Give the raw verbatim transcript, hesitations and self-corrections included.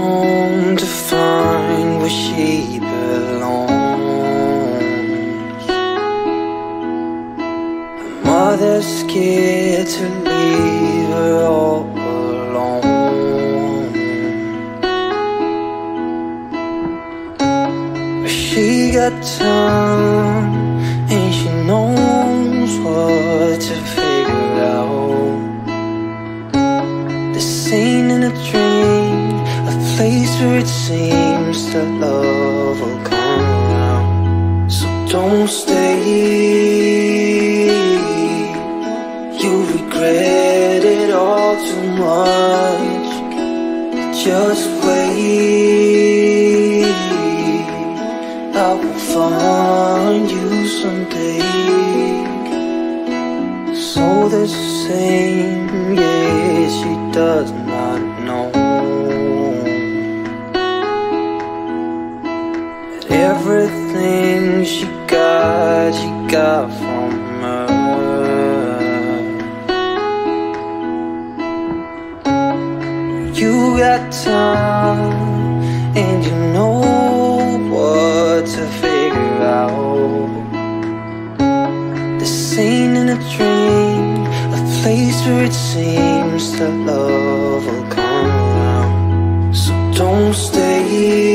home to find where she belongs. Her mother's scared to leave her all alone, but she got time and she knows what to figure out. This ain't in a dream, a place where it seems that love will come around. So don't stay, you'll regret it all too much. Just wait, I will find you someday. So the same, yeah, she does not know that everything she got, she got from her. You got time and you know what to figure out. This ain't in a dream, a place where it seems that love will come around. So don't stay.